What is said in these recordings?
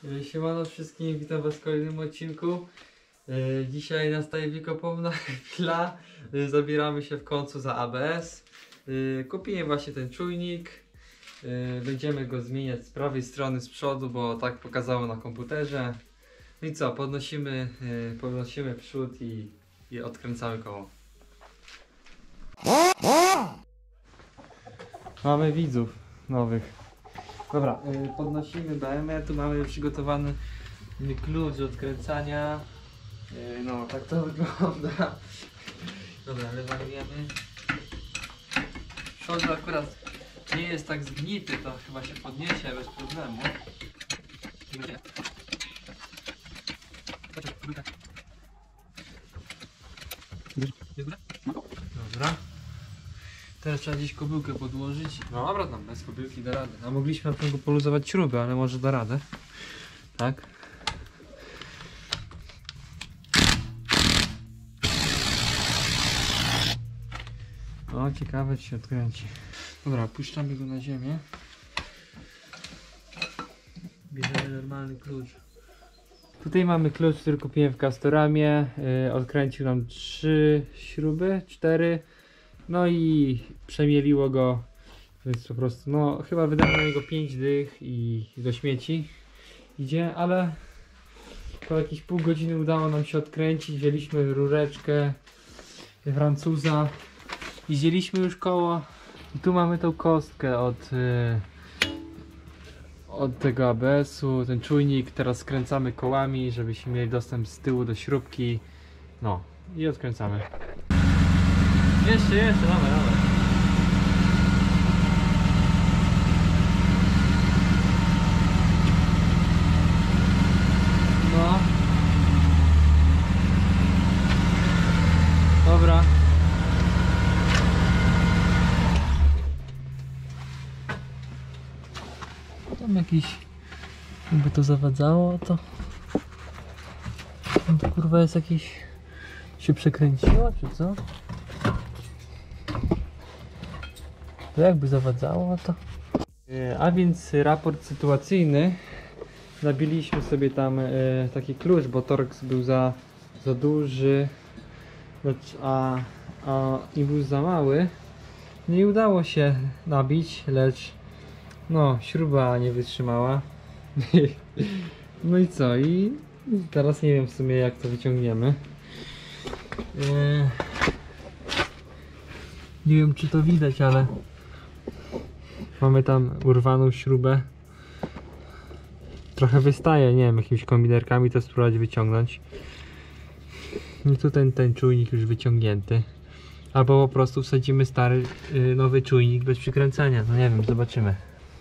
Siemano wszystkim, witam was w kolejnym odcinku. Dzisiaj nastaje wiekopomna chwila. Zabieramy się w końcu za ABS. Kupiłem właśnie ten czujnik. Będziemy go zmieniać z prawej strony z przodu, bo tak pokazało na komputerze. No i co, podnosimy przód i odkręcamy koło. Mamy widzów nowych. Dobra, podnosimy BM, tu mamy przygotowany klucz do odkręcania. No, tak to wygląda. Dobra, lewajujemy. Przód akurat nie jest tak zgnity, to chyba się podniesie bez problemu. Dobra. Teraz trzeba gdzieś kobyłkę podłożyć. No dobra, tam bez kobyłki da radę. A mogliśmy na pewno poluzować śruby, ale może da radę. Tak. O, ciekawe czy się odkręci. Dobra, puszczamy go na ziemię. Bierzemy normalny klucz. Tutaj mamy klucz, który kupiłem w Castoramie. Odkręcił nam 3 śruby, 4. No i przemieliło go, więc po prostu, no chyba wydałem na niego 5 dych i do śmieci idzie, ale po jakieś pół godziny udało nam się odkręcić. Wzięliśmy rureczkę Francuza i zdjęliśmy już koło i tu mamy tą kostkę od tego ABS-u, ten czujnik. Teraz skręcamy kołami, żebyśmy mieli dostęp z tyłu do śrubki, no i odkręcamy. Jeszcze, dawaj. No. Dobra. Tam jakiś, jakby to zawadzało, to kurwa jest jakiś, się przekręciło, czy co? To jakby zawadzało to. A więc raport sytuacyjny. Nabiliśmy sobie tam taki klucz, bo torx był za duży, a impuls za mały. Nie udało się nabić, lecz no śruba nie wytrzymała. No i co? I teraz nie wiem w sumie jak to wyciągniemy. Nie wiem czy to widać, ale mamy tam urwaną śrubę. Trochę wystaje, nie wiem, jakimiś kombinerkami to spróbować wyciągnąć. I tu ten czujnik już wyciągnięty. Albo po prostu wsadzimy stary, nowy czujnik bez przykręcania. No nie wiem, zobaczymy.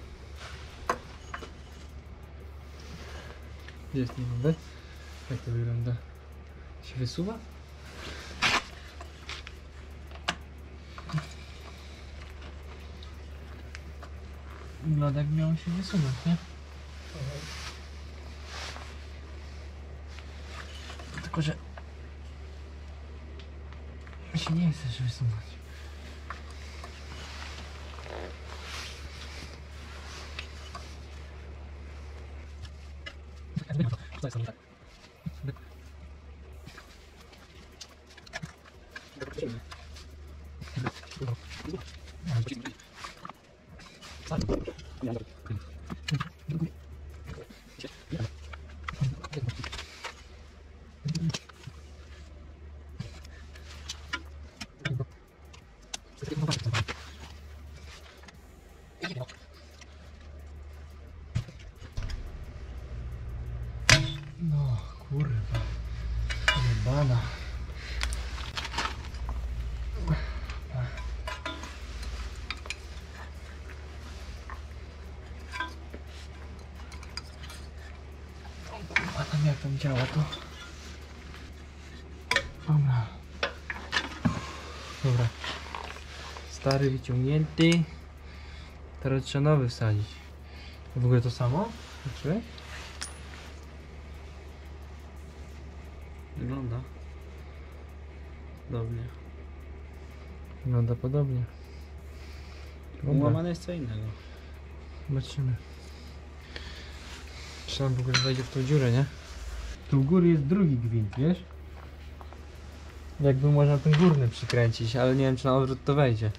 Gdzie jest ten nowy? Jak to wygląda? Się wysuwa? Wygląda jak miało się wysunąć, nie? Tylko, że mi się nie chce wysunąć. No kurwa, jebana. A tam jak tam działa to? Dobra. Stary wyciągnięty. Teraz trzeba nowy wsadzić. W ogóle to samo? Zobaczyłeś? Wygląda podobnie. Wygląda podobnie. Łamane jest co innego. Zobaczymy. Czy on w ogóle wejdzie w tą dziurę, nie? Tu u góry jest drugi gwint, wiesz? Jakby można ten górny przykręcić, ale nie wiem, czy na odwrót to wejdzie.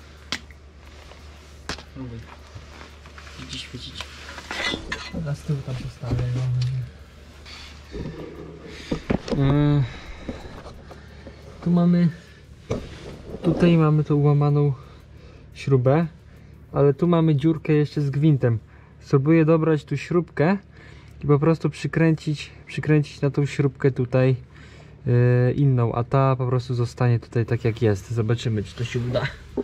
Próbuj. Widzisz, świecić. Dobra, z tyłu tam postawię. Tu mamy... Tutaj mamy tą łamaną śrubę, ale tu mamy dziurkę jeszcze z gwintem. Spróbuję dobrać tu śrubkę i po prostu przykręcić na tą śrubkę tutaj inną, a ta po prostu zostanie tutaj tak jak jest. Zobaczymy, czy to się uda.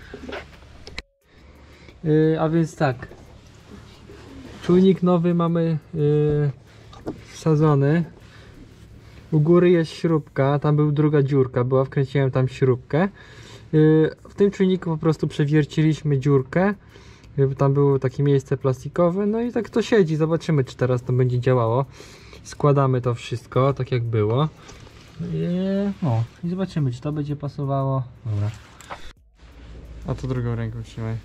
A więc tak, czujnik nowy mamy wsadzony. U góry jest śrubka, tam była druga dziurka, wkręciłem tam śrubkę. W tym czujniku po prostu przewierciliśmy dziurkę. Tam było takie miejsce plastikowe, no i tak to siedzi. Zobaczymy, czy teraz to będzie działało. Składamy to wszystko tak jak było. I zobaczymy, czy to będzie pasowało. Dobra. A to drugą ręką trzymaj.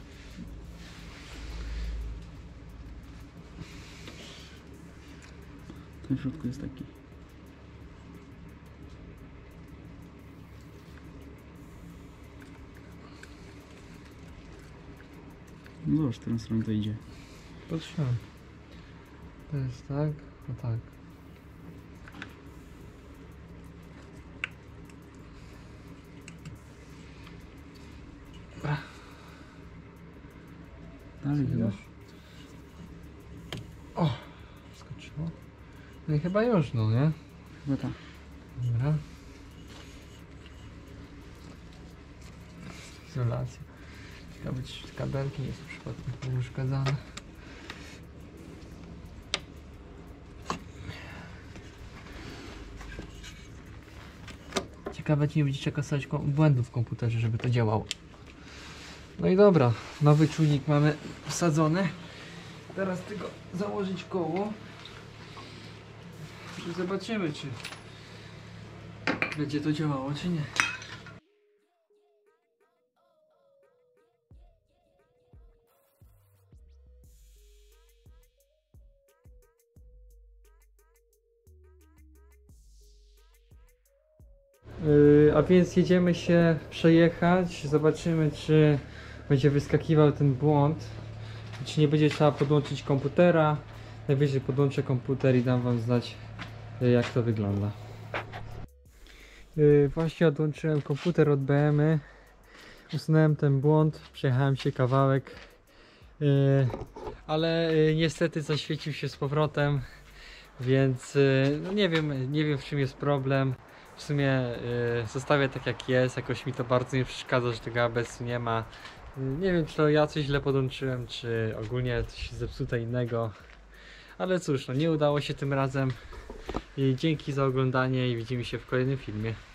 Ten w środku jest taki. No zobacz, w którą stronę to idzie. Patrzyłem. To jest tak, no tak. Dalej chyba. O! Skoczyło. No i chyba już, no nie? Chyba tak. Dobra. Izolacja. Ciekawe, czy kabelki nie są przypadkiem uszkadzane. Ciekawe, czy nie będziecie kasować błędów w komputerze, żeby to działało. No i dobra, nowy czujnik mamy wsadzony. Teraz tylko założyć koło. I zobaczymy, czy będzie to działało, czy nie. A więc jedziemy się przejechać, zobaczymy, czy będzie wyskakiwał ten błąd, czy nie będzie trzeba podłączyć komputera. Najwyżej podłączę komputer i dam wam znać, jak to wygląda. Właśnie odłączyłem komputer od BM-y, usunąłem ten błąd, przejechałem się kawałek, ale niestety zaświecił się z powrotem, więc no nie wiem w czym jest problem. W sumie zostawię tak jak jest, jakoś mi to bardzo nie przeszkadza, że tego ABS-u nie ma. Nie wiem, czy to ja coś źle podłączyłem, czy ogólnie coś zepsute innego. Ale cóż, no nie udało się tym razem. Dzięki za oglądanie i widzimy się w kolejnym filmie.